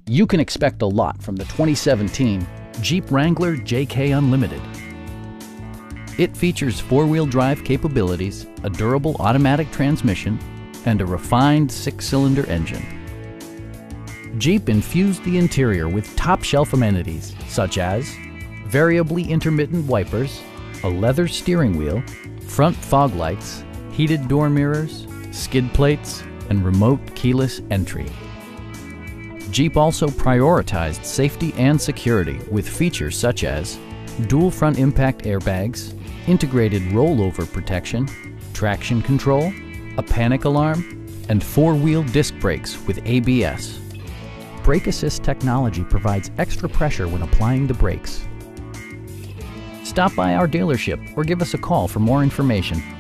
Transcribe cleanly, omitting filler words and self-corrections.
You can expect a lot from the 2017 Jeep Wrangler JK Unlimited. It features four-wheel drive capabilities, a durable automatic transmission, and a refined six-cylinder engine. Jeep infused the interior with top-shelf amenities such as variably intermittent wipers, a leather steering wheel, front fog lights, heated door mirrors, skid plates, and remote keyless entry. Jeep also prioritized safety and security with features such as dual front impact airbags, integrated rollover protection, traction control, a panic alarm, and four-wheel disc brakes with ABS. Brake Assist technology provides extra pressure when applying the brakes. Stop by our dealership or give us a call for more information.